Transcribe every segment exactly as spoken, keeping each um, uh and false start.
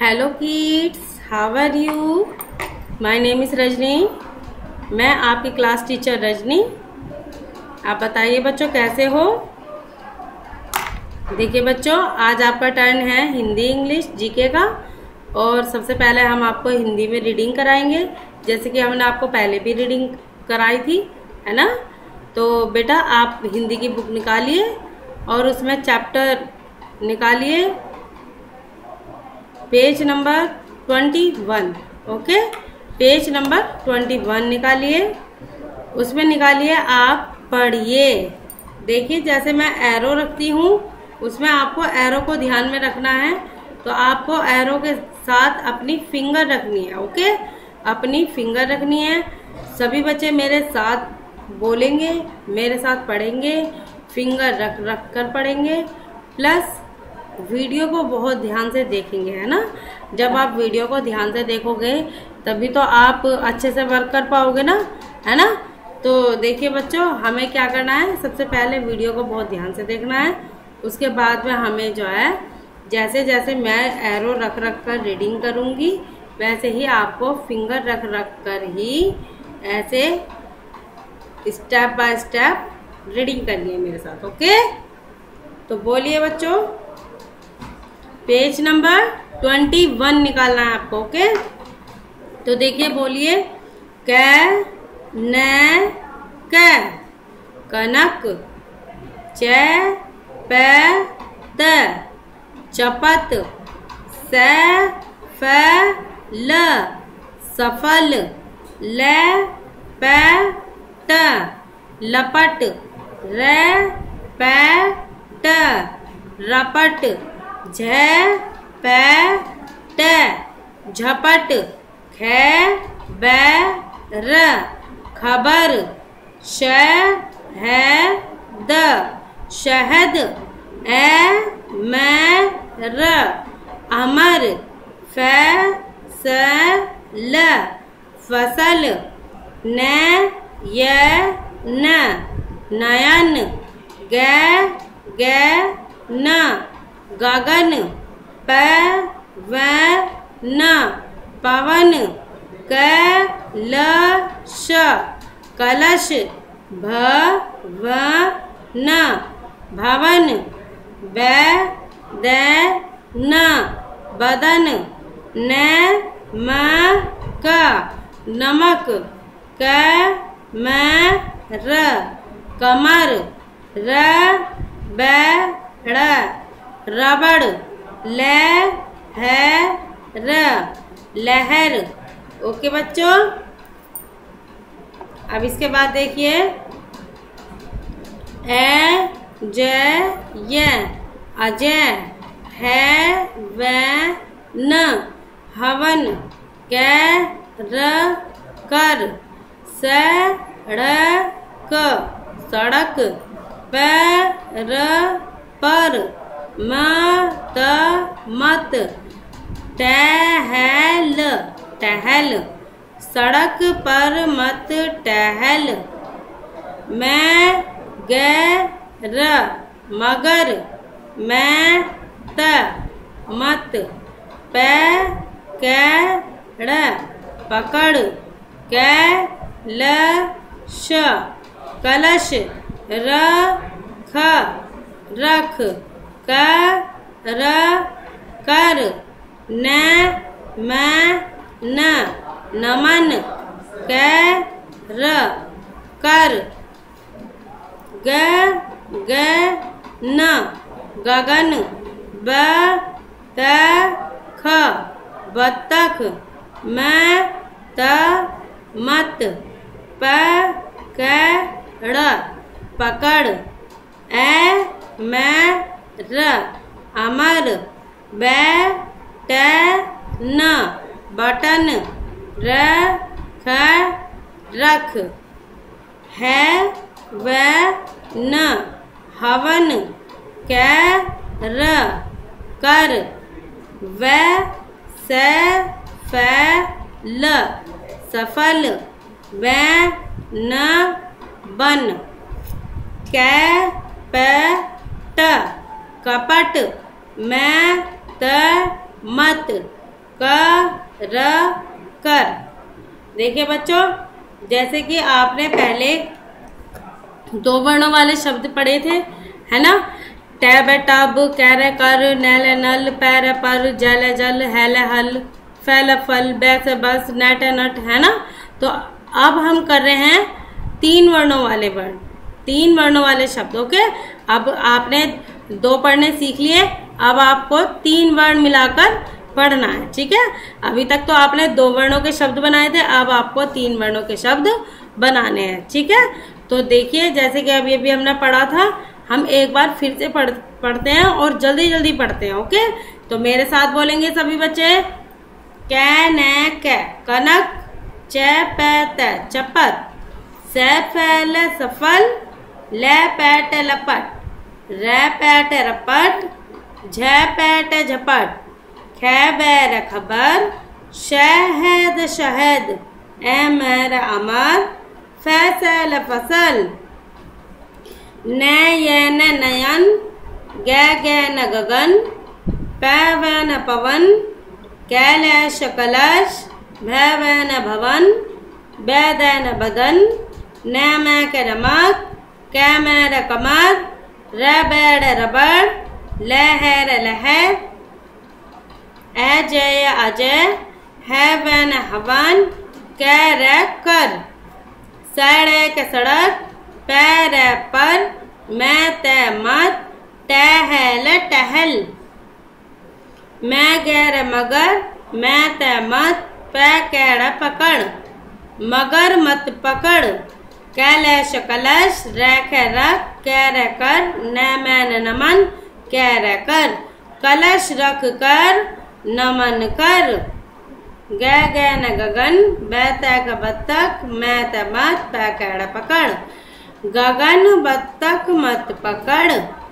Hello kids, how are you? My name is Rajni. मैं आपकी class teacher Rajni. आप बताइए बच्चों, कैसे हो? देखिए बच्चों, आज आपका टर्न है हिंदी इंग्लिश जीके का। और सबसे पहले हम आपको हिंदी में रीडिंग कराएंगे, जैसे कि हमने आपको पहले भी रीडिंग कराई थी, है ना? तो बेटा आप हिंदी की बुक निकालिए और उसमें चैप्टर निकालिए, page number twenty one. Okay, page number twenty one निकालिए। उसमें निकालिए आप पढ़िए। देखिए, जैसे मैं एरो रखती हूँ उसमें आपको एरो को ध्यान में रखना है। तो आपको एरो के साथ अपनी फिंगर रखनी है। ओके, अपनी फिंगर रखनी है। सभी बच्चे मेरे साथ बोलेंगे, मेरे साथ पढ़ेंगे, फिंगर रख रख कर पढ़ेंगे, प्लस वीडियो को बहुत ध्यान से देखेंगे, है ना? जब आप वीडियो को ध्यान से देखोगे तभी तो आप अच्छे से वर्क कर पाओगे ना, है ना? तो देखिए बच्चों, हमें क्या करना है, सबसे पहले वीडियो को बहुत ध्यान से देखना है। उसके बाद में हमें जो है, जैसे जैसे मैं एरो रख रख कर रीडिंग करूँगी वैसे ही आपको फिंगर रख रख कर ही ऐसे स्टेप बाय स्टेप रीडिंग करनी है मेरे साथ। ओके, तो बोलिए बच्चों, पेज नंबर ट्वेंटी वन निकालना है आपको। ओके, तो देखिए, बोलिए, कै न कै कनक, च पै त चपत, स फ ल सफल, ल पै ट लपट, र पै ट रपट, झ पै ट झपट, ख बै र खबर, श है द शहद, ए मैं र अमर, फ स ल फसल, न य न नयन, ग ग न गगन, प व न पवन, क ल श कलश, भ व न भवन, ब द न बदन, न म क नमक, क म र कमर, र ब ड़ रबड़, ल है र लहर। ओके बच्चों, अब इसके बाद देखिए, ए ज य अजय, है व न हवन, क र कर, स ड़ क सड़क, प र पर, म त मत, टहल टहल, सड़क पर मत टहल, मैं ग र मगर, मैं त मत, प क ड़ पकड़, क ल श कलश, र ख रख, क र कर, न म न नमन, क र कर, ग ग न गगन, ब त ख बत्तख, म त मत, प क ड़ पकड़, ए मैं र अमर, ब ट न बटन, र ख रख, है व न हवन, क र कर, व स फ ल सफल, व न बन, क प ट कपट, मैं त मत, क र कर। देखिए बच्चों, जैसे कि आपने पहले दो वर्णों वाले शब्द पढ़े थे, है ना, टैब टब, कैर कर, नैल नल, पैर पर, जल जल, हैल हल, फैल फल, बैस बस, नट नट, है ना। तो अब हम कर रहे हैं तीन वर्णों वाले वर्ण, तीन वर्णों वाले शब्द। ओके, अब आपने दो पढ़ने सीख लिए, अब आपको तीन वर्ण मिलाकर पढ़ना है, ठीक है। अभी तक तो आपने दो वर्णों के शब्द बनाए थे, अब आपको तीन वर्णों के शब्द बनाने हैं, ठीक है। तो देखिए, जैसे कि अभी अभी हमने पढ़ा था, हम एक बार फिर से पढ़ पढ़ते हैं और जल्दी जल्दी पढ़ते हैं। ओके, तो मेरे साथ बोलेंगे सभी बच्चे। कै न कै कनक, च पै त चपत, स फैल सफल, ल पैट लपट, र पैट रपट, झ पैट झपट, ख बैर खबर, शहद शहद, एमर अमर, फैसल फसल, नयन नयन, गैन गगन, पैवन पवन, कैलाश कलश, भैवन भवन, बैदन बदन, नमक नमक, कैमर कमर, रबड़ रबड़, लहर लहर, अजय अजय, हैवन हवन, कर कर, सड़क सड़क, पैर पर, मैं ते मत, टहल टहल, मैं गैर मगर, मैं ते मत, पैकेड़ पकड़, मगर मत पकड़, कैलाश कलश, रख रख, कैर कर, नमन नमन, कैर कर, कलश रख कर, नमन कर, गगन गगन, बैतक बत्तख, मैं मत, पैकेड़ पकड़, गगन बत्तख मत पकड़,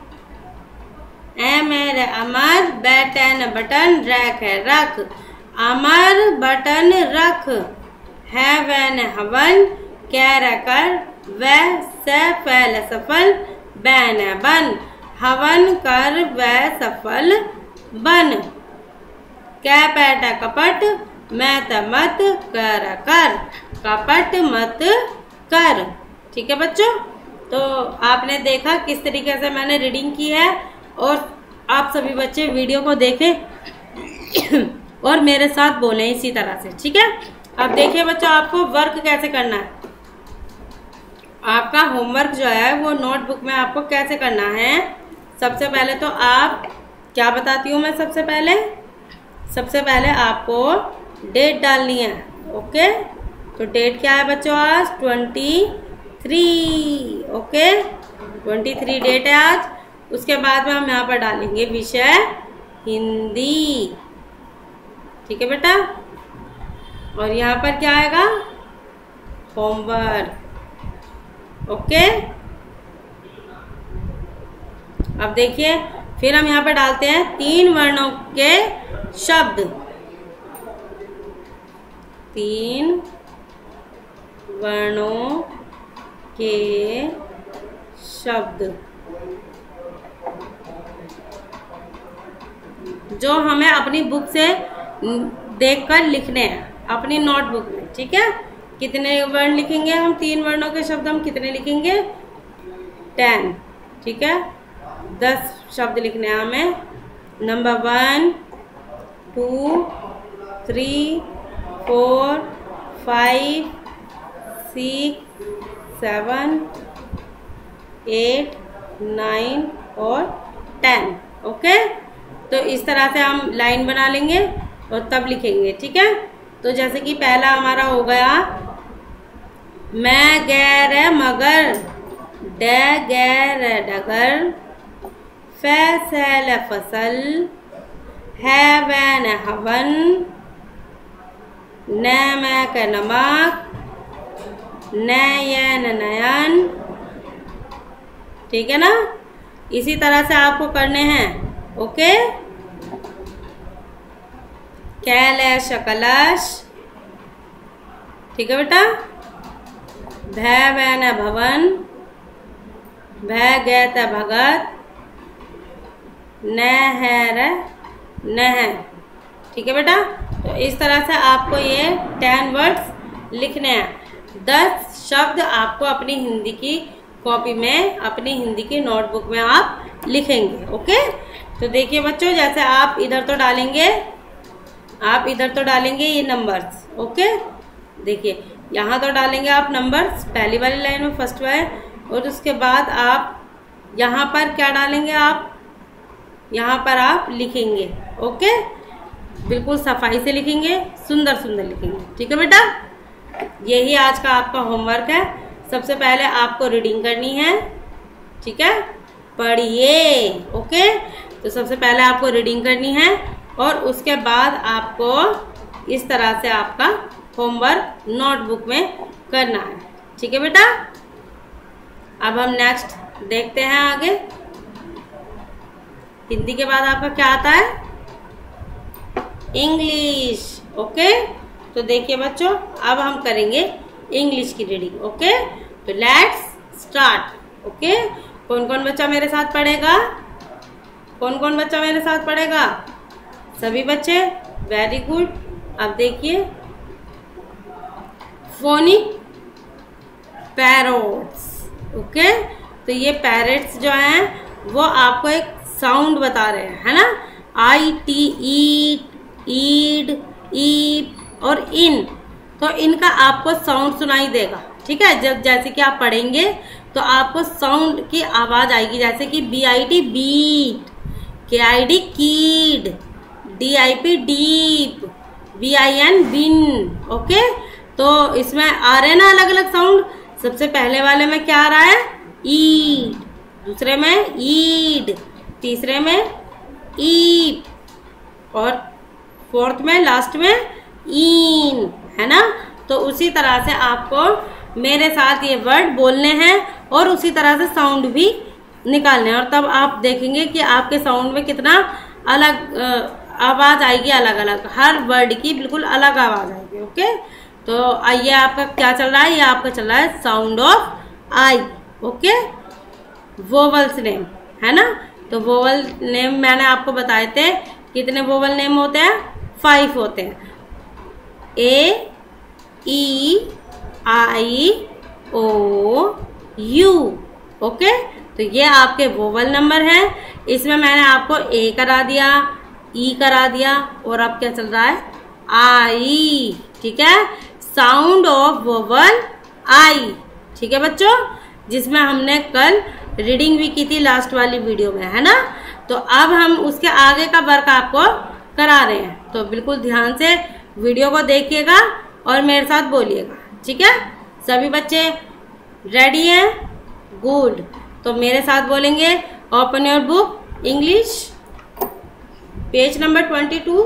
ए मेरे अमर, बैटन बटन, रख रख, अमर बटन रख, हैवन हवन, कैर कर, वह से फैल सफल, बैन बन, हवन कर, वह सफल बन, कै पैट कपट, मैं मत कर कर, कपट मत कर। ठीक है बच्चों, तो आपने देखा किस तरीके से मैंने रीडिंग की है, और आप सभी बच्चे वीडियो को देखें और मेरे साथ बोलें इसी तरह से। ठीक है, अब देखिए बच्चों, आपको वर्क कैसे करना है। आपका होमवर्क जो है वो नोटबुक में आपको कैसे करना है। सबसे पहले तो आप क्या बताती हूँ मैं, सबसे पहले सबसे पहले आपको डेट डालनी है। ओके, तो डेट क्या है बच्चों, आज twenty three. Okay, twenty three date है आज। उसके बाद में हम यहाँ पर डालेंगे विषय हिंदी। ठीक है बेटा, और यहाँ पर क्या आएगा, होमवर्क। ओके, अब देखिए, फिर हम यहाँ पर डालते हैं तीन वर्णों के शब्द। तीन वर्णों के शब्द जो हमें अपनी बुक से देखकर लिखने हैं, अपनी नोटबुक में। ठीक है, कितने वर्ण लिखेंगे हम, तीन वर्णों के शब्द हम कितने लिखेंगे, टेन। ठीक है, दस शब्द लिखने हैं हमें। Number one, two, three, four, five, six, seven, eight, nine और टेन। ओके, तो इस तरह से हम लाइन बना लेंगे और तब लिखेंगे। ठीक है, तो जैसे कि पहला हमारा हो गया, मैं गैर मगर, ड गैर डगर, फैसल फसल, हैवन हवन, नमक नमक, नयन नयन। ठीक है ना, इसी तरह से आपको करने हैं। ओके, कैलाश कलश। ठीक है बेटा, भैवन भवन, भै गैत भगत, नहर नहर। ठीक है बेटा, तो इस तरह से आपको ये टेन वर्ड्स लिखने हैं। दस शब्द आपको अपनी हिंदी की कॉपी में, अपनी हिंदी की नोटबुक में आप लिखेंगे। ओके, तो देखिए बच्चों, जैसे आप इधर तो डालेंगे, आप इधर तो डालेंगे ये नंबर्स। ओके, देखिए यहाँ तो डालेंगे आप नंबर्स पहली वाली लाइन में, फर्स्ट वाले, और उसके बाद आप यहाँ पर क्या डालेंगे, आप यहाँ पर आप लिखेंगे। ओके, बिल्कुल सफाई से लिखेंगे, सुंदर सुंदर लिखेंगे। ठीक है बेटा, यही आज का आपका होमवर्क है। सबसे पहले आपको रीडिंग करनी है। ठीक है, पढ़िए। ओके, तो सबसे पहले आपको रीडिंग करनी है और उसके बाद आपको इस तरह से आपका होमवर्क नोटबुक में करना है। ठीक है बेटा, अब हम नेक्स्ट देखते हैं आगे। हिंदी के बाद आपका क्या आता है, इंग्लिश। ओके, तो देखिए बच्चों, अब हम करेंगे इंग्लिश की रीडिंग। ओके, तो लेट्स स्टार्ट। ओके, कौन कौन बच्चा मेरे साथ पढ़ेगा, कौन कौन बच्चा मेरे साथ पढ़ेगा, सभी बच्चे, वेरी गुड। अब देखिए, फोनिक पैरोट्स। ओके, तो ये पैरेट्स जो हैं वो आपको एक साउंड बता रहे हैं, है ना। आई टी, ईट, ईड, ईप और इन, तो इनका आपको साउंड सुनाई देगा। ठीक है, जब जैसे कि आप पढ़ेंगे तो आपको साउंड की आवाज आएगी, जैसे कि B I T bit, K I D kid, D I P dip, B I N bin. Okay, तो इसमें आ रहे ना अलग अलग साउंड। सबसे पहले वाले में क्या आ रहा है, ईड, दूसरे में ईड, तीसरे में ईप, और फोर्थ में लास्ट में इन, है ना। तो उसी तरह से आपको मेरे साथ ये वर्ड बोलने हैं और उसी तरह से साउंड भी निकालने हैं, और तब आप देखेंगे कि आपके साउंड में कितना अलग आवाज आएगी, अलग अलग, हर वर्ड की बिल्कुल अलग आवाज आएगी। ओके, तो आइए, आपका क्या चल रहा है, ये आपका चल रहा है sound of I. Okay, vowels name, है ना। तो वोवल नेम मैंने आपको बताए थे, कितने वोवल नेम होते हैं, फाइव होते हैं। ए, ई, आई, ओ, यू। ओके, तो ये आपके वोवल नंबर हैं। इसमें मैंने आपको ए करा दिया, ई करा दिया, और अब क्या चल रहा है, आई। ठीक है, साउंड ऑफ वोवल आई। ठीक है बच्चों, जिसमें हमने कल रीडिंग भी की थी लास्ट वाली वीडियो में, है ना। तो अब हम उसके आगे का वर्क आपको करा रहे हैं, तो बिल्कुल ध्यान से वीडियो को देखिएगा और मेरे साथ बोलिएगा। ठीक है, सभी बच्चे रेडी हैं, गुड। तो मेरे साथ बोलेंगे, open your book English, page number twenty two,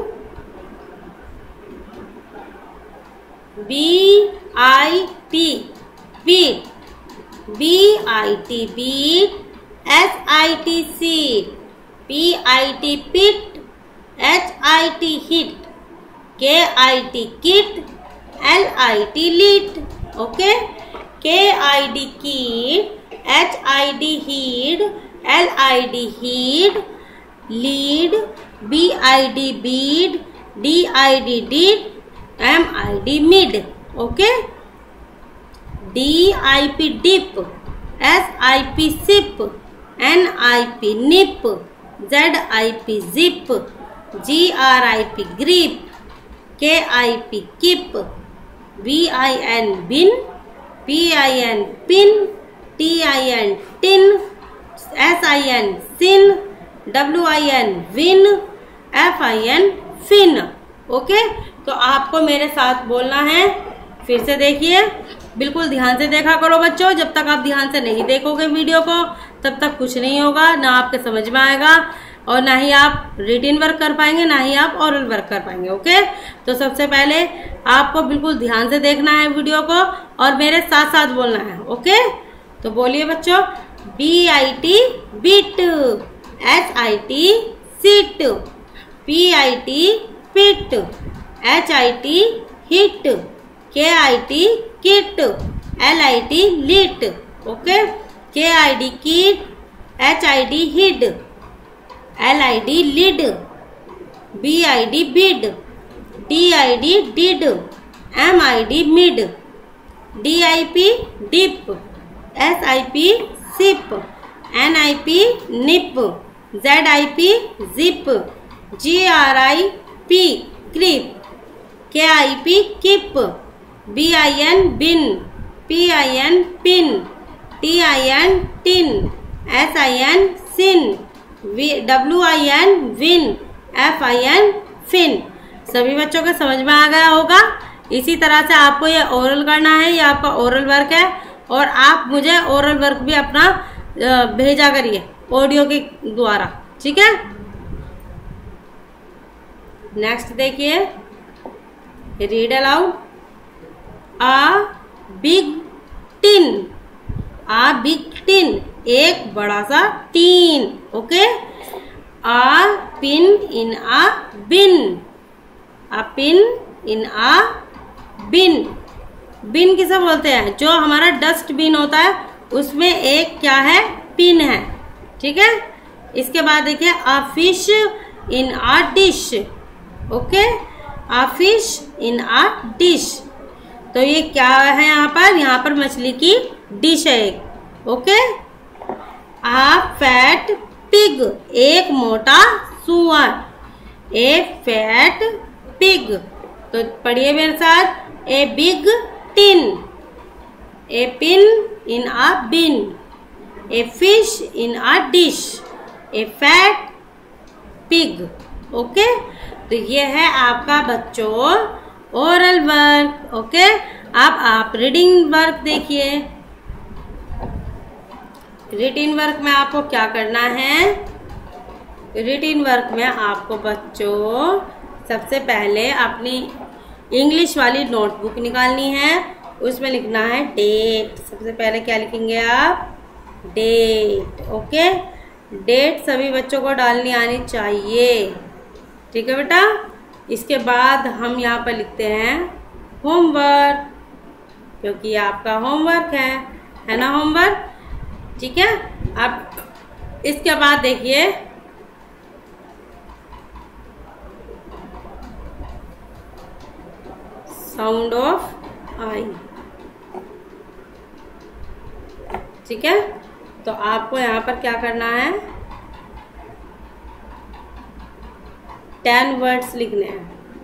B I T, bit, B I T bit, S I T sit, P I T pit, H I T hit, K I T kit, L I T lit. Okay, K I D kid, H I D hid, L I D hid, lid, B I D bid, D I D did, M I D mid. Okay, D I P dip, S I P sip, N I P nip, Z I P zip, G R I P grip, K I P kip, B I N bin, P I N pin, T I N tin, S I N sin, W I N win, F I N fin. Okay, तो आपको मेरे साथ बोलना है। फिर से देखिए, बिल्कुल ध्यान से देखा करो बच्चों। जब तक आप ध्यान से नहीं देखोगे वीडियो को, तब तक कुछ नहीं होगा, ना आपके समझ में आएगा और ना ही आप रिटन वर्क कर पाएंगे, ना ही आप ओरल वर्क कर पाएंगे। ओके, तो सबसे पहले आपको बिल्कुल ध्यान से देखना है वीडियो को और मेरे साथ साथ बोलना है। ओके, तो बोलिए बच्चों, B I T bit, H I T sit, P I T pit, H I T hit, K I T kit, L I T lit. Okay, K I D kid, H I D hid, L I D lid, B I D bid, D I D did, M I D mid, D I P dip, S I P sip, N I P nip, Z I P zip, G R I P grip, K I P kip, B I N bin, P I N pin, T I N tin, S I N sin, W I N win, F I N fin. सभी बच्चों को समझ में आ गया होगा। इसी तरह से आपको ये ओरल करना है, ये आपका ओरल वर्क है और आप मुझे ओरल वर्क भी अपना भेजा करिए ऑडियो के द्वारा, ठीक है। नेक्स्ट देखिए, read aloud. A big tin, a big tin, एक बड़ा सा tin, okay. A pin in a bin, a pin in a bin. Bin किसे बोलते हैं? जो हमारा डस्टबिन होता है उसमें एक क्या है? पिन है, ठीक है। इसके बाद देखिए, a fish in a dish, okay. A fish in a dish, तो ये क्या है यहाँ पर? यहाँ पर मछली की डिश है एक, ओके। आ फैट पिग, एक मोटा सुअर, ए फैट पिग। तो पढ़िए मेरे साथ, a big tin, a pin in a bin, a fish in a dish, a fat pig, okay. तो ये है आपका बच्चों ओरल वर्क, ओके। अब आप रीडिंग वर्क देखिए। रीडिंग वर्क में आपको क्या करना है? रीडिंग वर्क में आपको बच्चों सबसे पहले अपनी इंग्लिश वाली नोटबुक निकालनी है, उसमें लिखना है डेट। सबसे पहले क्या लिखेंगे आप? Date, okay. डेट सभी बच्चों को डालनी आनी चाहिए, ठीक है बेटा। इसके बाद हम यहाँ पर लिखते हैं होमवर्क, क्योंकि ये आपका होमवर्क है, है ना, होमवर्क, ठीक है। अब इसके बाद देखिए, साउंड ऑफ आई, ठीक है। तो आपको यहाँ पर क्या करना है? टेन वर्ड्स लिखने हैं,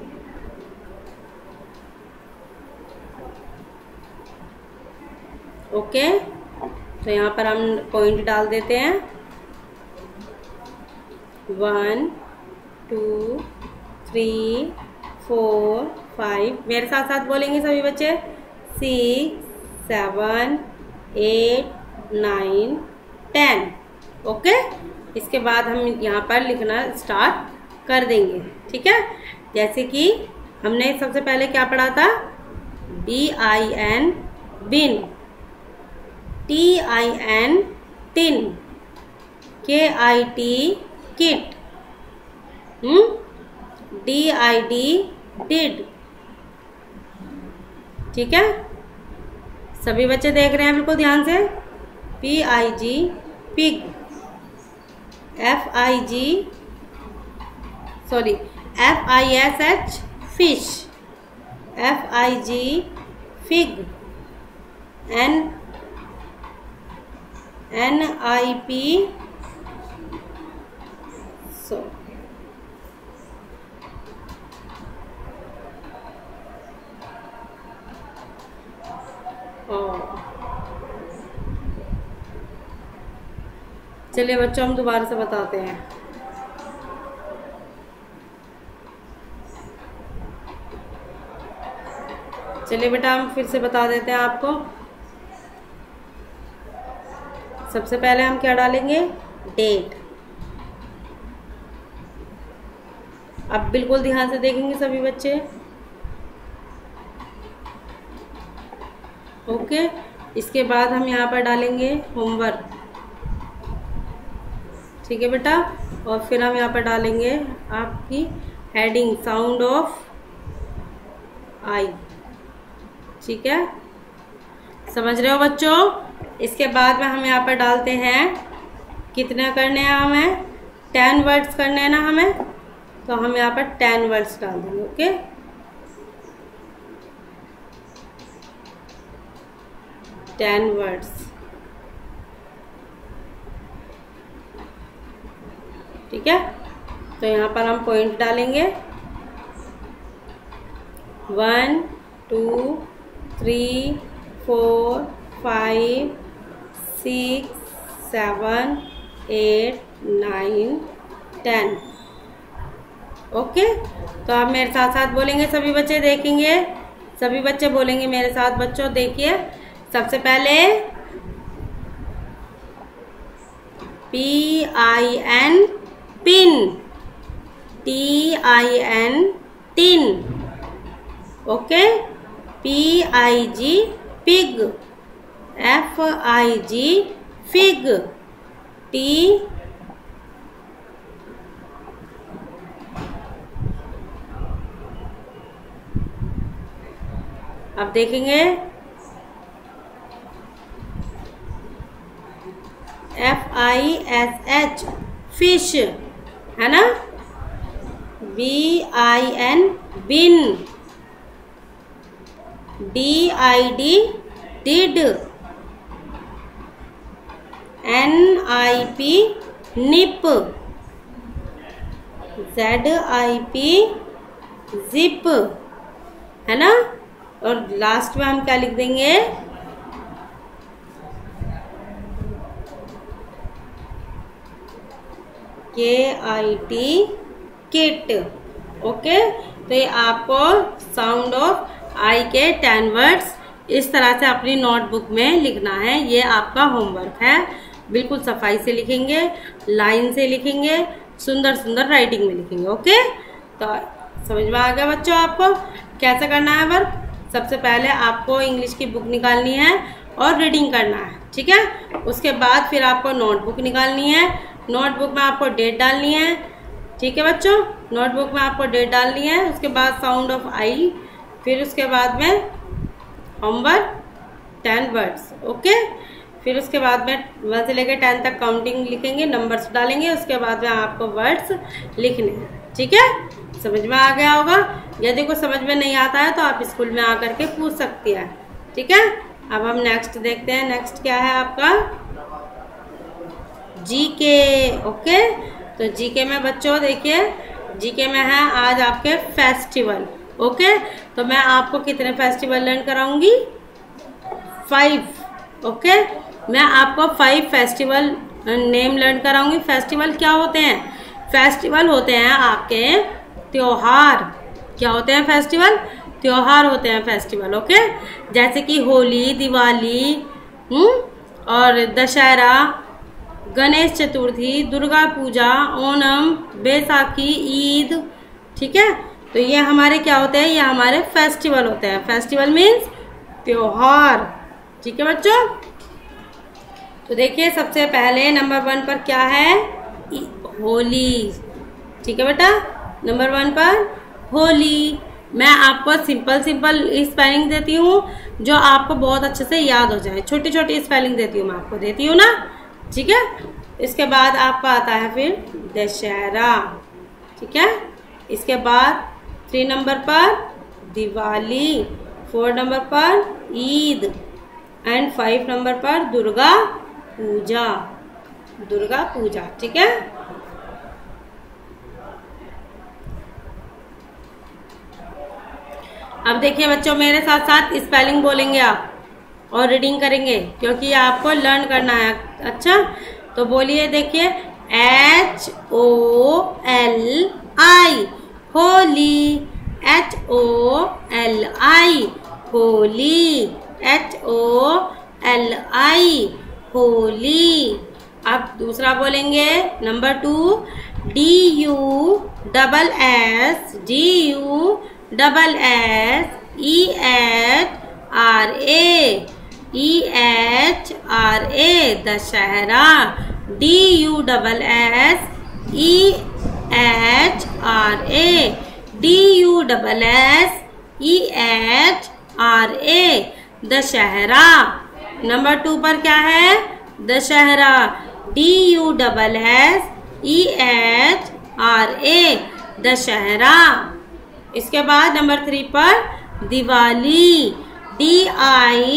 ओके। तो यहाँ पर हम पॉइंट डाल देते हैं, one two three four five, मेरे साथ साथ बोलेंगे सभी बच्चे, six seven eight nine ten, okay. इसके बाद हम यहाँ पर लिखना स्टार्ट कर देंगे, ठीक है। जैसे कि हमने सबसे पहले क्या पढ़ा था? B I N bin, T I N tin, K I T kit, hmm D I D did, ठीक है। सभी बच्चे देख रहे हैं बिल्कुल ध्यान से। P I G pig, F I G sorry F I S H fish, F I G fig, N N I P so चलिए बच्चों, हम दोबारा से बताते हैं। चलिए बेटा, हम फिर से बता देते हैं आपको। सबसे पहले हम क्या डालेंगे? डेट। अब बिल्कुल ध्यान से देखेंगे सभी बच्चे, ओके। इसके बाद हम यहाँ पर डालेंगे होमवर्क, ठीक है बेटा। और फिर हम यहाँ पर डालेंगे आपकी हेडिंग साउंड ऑफ आई, ठीक है। समझ रहे हो बच्चों? इसके बाद में हम यहाँ पर डालते हैं, कितने करने हैं हमें? टेन वर्ड्स करने हैं ना हमें, तो हम यहाँ पर टेन वर्ड्स डाल देंगे, ओके। Ten words. ठीक है, तो यहाँ पर हम पॉइंट डालेंगे। One two three four five six seven eight nine ten. Okay, तो आप मेरे साथ साथ बोलेंगे, सभी बच्चे देखेंगे, सभी बच्चे बोलेंगे मेरे साथ। बच्चों देखिए, सबसे पहले P I N pin, T I N tin. Okay, P I G pig, F I G fig, T अब देखेंगे F I S H fish, है ना। B I N bin, D I D did, N I P nip, Z I P zip, है ना। और last में हम क्या लिख देंगे, के आई टी किट। ओके, तो ये आपको साउंड ऑफ आई के टेन वर्ड्स इस तरह से अपनी नोटबुक में लिखना है। ये आपका होमवर्क है। बिल्कुल सफाई से लिखेंगे, लाइन से लिखेंगे, सुंदर सुंदर राइटिंग में लिखेंगे। ओके, तो समझ में आ गया बच्चों आपको कैसे करना है वर्क। सबसे पहले आपको इंग्लिश की बुक निकालनी है और रीडिंग करना है। ठीक है, उसके बाद फिर आपको नोटबुक निकालनी है। नोटबुक में आपको डेट डालनी है। ठीक है बच्चों, नोटबुक में आपको डेट डालनी है। उसके बाद साउंड ऑफ आई, फिर उसके बाद में होमवर्क टेन वर्ड्स। ओके, फिर उसके बाद में वन से लेकर टेन तक काउंटिंग लिखेंगे, नंबर्स डालेंगे, उसके बाद में आपको वर्ड्स लिखने हैं। ठीक है, समझ में आ गया होगा। यदि कुछ समझ में नहीं आता है तो आप स्कूल में आकर के पूछ सकती है। ठीक है, अब हम नेक्स्ट देखते हैं। नेक्स्ट क्या है आपका, जीके। ओके, तो जीके में बच्चों देखिए, जीके में है आज आपके फेस्टिवल। ओके, तो मैं आपको कितने फेस्टिवल लर्न कराऊंगी, फाइव। ओके, मैं आपको फाइव फेस्टिवल नेम लर्न कराऊंगी। फेस्टिवल क्या होते हैं, फेस्टिवल होते हैं आपके त्योहार। क्या होते हैं फेस्टिवल, त्योहार होते हैं फेस्टिवल। ओके, जैसे कि होली, दिवाली, हम्म और दशहरा, गणेश चतुर्थी, दुर्गा पूजा, ओणम, बैसाखी, ईद। ठीक है, तो ये हमारे क्या होते हैं, ये हमारे फेस्टिवल होते हैं। फेस्टिवल मीन्स त्योहार। ठीक है बच्चों, तो देखिए सबसे पहले नंबर वन पर क्या है, होली। ठीक है बेटा, नंबर वन पर होली। मैं आपको सिंपल सिंपल स्पेलिंग देती हूँ जो आपको बहुत अच्छे से याद हो जाए। छोटी छोटी स्पेलिंग देती हूँ मैं आपको, देती हूँ ना। ठीक है, इसके बाद आपका आता है फिर दशहरा। ठीक है, इसके बाद थ्री नंबर पर दिवाली, फोर नंबर पर ईद एंड फाइव नंबर पर दुर्गा पूजा। दुर्गा पूजा, ठीक है। अब देखिए बच्चों, मेरे साथ साथ स्पेलिंग बोलेंगे आप और रीडिंग करेंगे क्योंकि ये आपको लर्न करना है। अच्छा, तो बोलिए, देखिए, H O L I Holi, H O L I Holi, H O L I Holi. अब दूसरा बोलेंगे, number two, D U double S, D U double S E H R A, E H R A, Dussehra. D U double S E H R A, D U double S E H R A, Dussehra. Number two पर क्या है, Dussehra, D U double S E H R A, Dussehra. इसके बाद number three पर Diwali, D I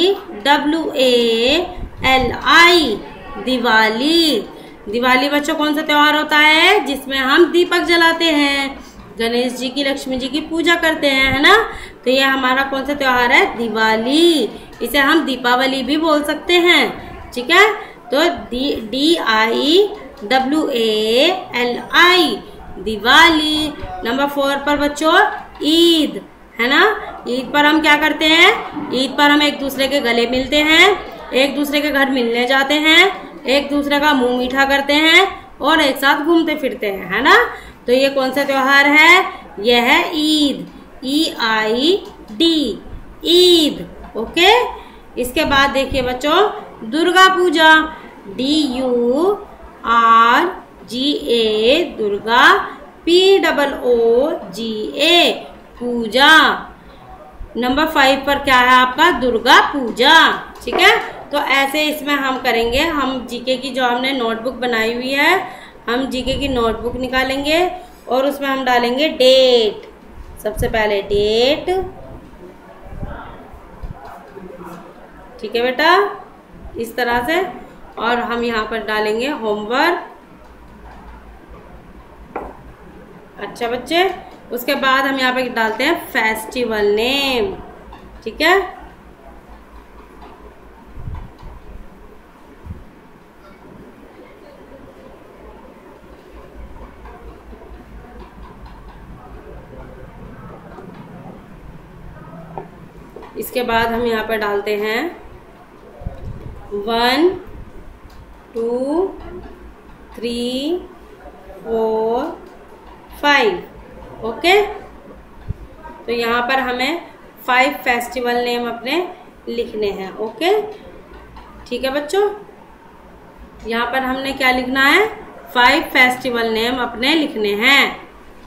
W A L I, Diwali. Diwali बच्चों कौन सा त्योहार होता है जिसमें हम दीपक जलाते हैं, गणेश जी की, लक्ष्मी जी की पूजा करते हैं, है ना। तो ये हमारा कौन सा त्योहार है, दिवाली। इसे हम दीपावली भी बोल सकते हैं, ठीक है। तो D D I W A L I, Diwali. Number four पर बच्चों ईद, है ना। ईद पर हम क्या करते हैं, ईद पर हम एक दूसरे के गले मिलते हैं, एक दूसरे के घर मिलने जाते हैं, एक दूसरे का मुंह मीठा करते हैं और एक साथ घूमते फिरते हैं, है ना। तो ये कौन सा त्योहार है, यह है Eid, E I D, Eid. Okay. इसके बाद देखिए बच्चों Durga Puja, D U R G A, Durga, P double O G A, Puja. Number five पर क्या है आपका, दुर्गा पूजा, ठीक है। तो ऐसे इसमें हम करेंगे, हम जीके की जो हमने नोटबुक बनाई हुई है, हम जीके की नोटबुक निकालेंगे और उसमें हम डालेंगे डेट। सबसे पहले डेट, ठीक है बेटा, इस तरह से। और हम यहाँ पर डालेंगे होमवर्क। अच्छा बच्चे, उसके बाद हम यहाँ पे डालते हैं फेस्टिवल नेम, ठीक है। इसके बाद हम यहाँ पर डालते हैं one two three four five. Okay. तो यहाँ पर हमें फाइव फेस्टिवल नेम अपने लिखने हैं। ओके, ठीक है बच्चों। यहाँ पर हमने क्या लिखना है, फाइव फेस्टिवल नेम अपने लिखने हैं।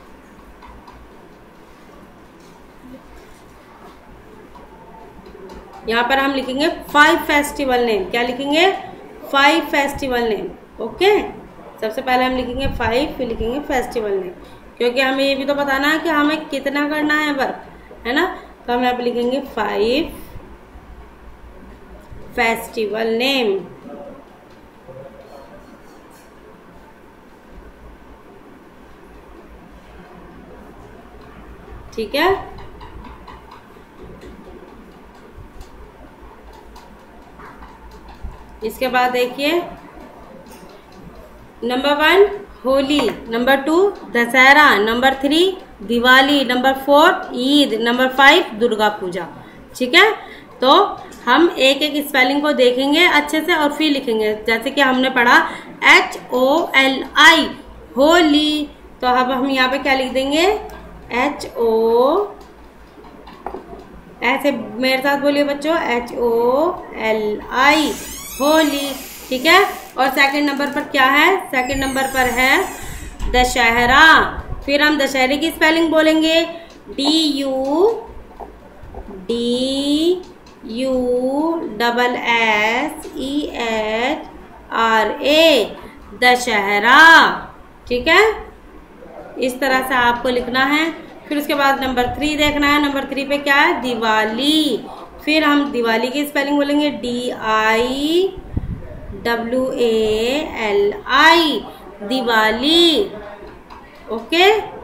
यहाँ पर हम लिखेंगे फाइव फेस्टिवल नेम। क्या लिखेंगे, फाइव फेस्टिवल नेम। ओके, सबसे पहले हम लिखेंगे फाइव, फिर लिखेंगे फेस्टिवल नेम, क्योंकि हमें ये भी तो बताना है कि हमें कितना करना है वर्क, है ना। तो हम यहाँ पे लिखेंगे फाइव फेस्टिवल नेम। ठीक है। इसके बाद देखिए, number one Holi, number two Dussehra, number three Diwali, number four Eid, number five Durga Puja. ठीक है, तो हम एक एक स्पेलिंग को देखेंगे अच्छे से और फिर लिखेंगे। जैसे कि हमने पढ़ा H O L I Holi, तो अब हम यहाँ पे क्या लिख देंगे, एच ओ, ऐसे मेरे साथ बोलिए बच्चों, H O L I Holi. ठीक है। और सेकंड नंबर पर क्या है, सेकंड नंबर पर है दशहरा। फिर हम दशहरे की स्पेलिंग बोलेंगे, D U D U double S E H R A, Dussehra. ठीक है, इस तरह से आपको लिखना है। फिर उसके बाद नंबर थ्री देखना है। नंबर थ्री पे क्या है, दिवाली। फिर हम दिवाली की स्पेलिंग बोलेंगे, D I W A L I, Diwali. Okay.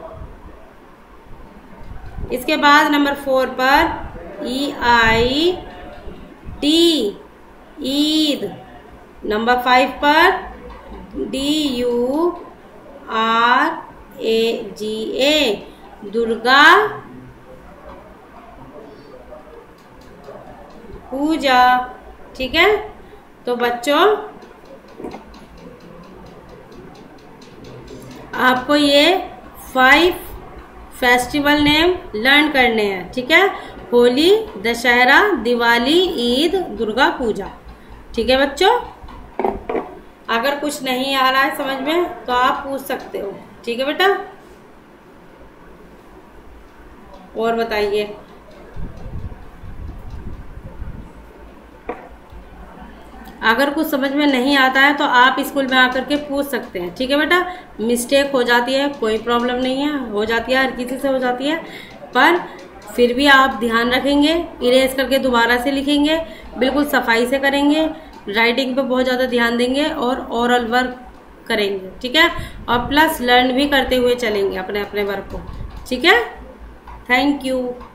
इसके बाद नंबर फोर पर E I D, Eid. Number five पर D U R A G A, Durga Puja. ठीक है। तो बच्चों आपको ये फाइव फेस्टिवल नेम लर्न करने हैं। ठीक है, होली, दशहरा, दिवाली, ईद, दुर्गा पूजा। ठीक है बच्चों, अगर कुछ नहीं आ रहा है समझ में तो आप पूछ सकते हो। ठीक है बेटा, और बताइए। अगर कुछ समझ में नहीं आता है तो आप स्कूल में आकर के पूछ सकते हैं। ठीक है बेटा, मिस्टेक हो जाती है, कोई प्रॉब्लम नहीं है, हो जाती है, हर किसी से हो जाती है, पर फिर भी आप ध्यान रखेंगे, इरेज करके दोबारा से लिखेंगे, बिल्कुल सफाई से करेंगे, राइटिंग पे बहुत ज़्यादा ध्यान देंगे और ओरल वर्क करेंगे, ठीक है। और प्लस लर्न भी करते हुए चलेंगे अपने अपने वर्क को, ठीक है। Thank you.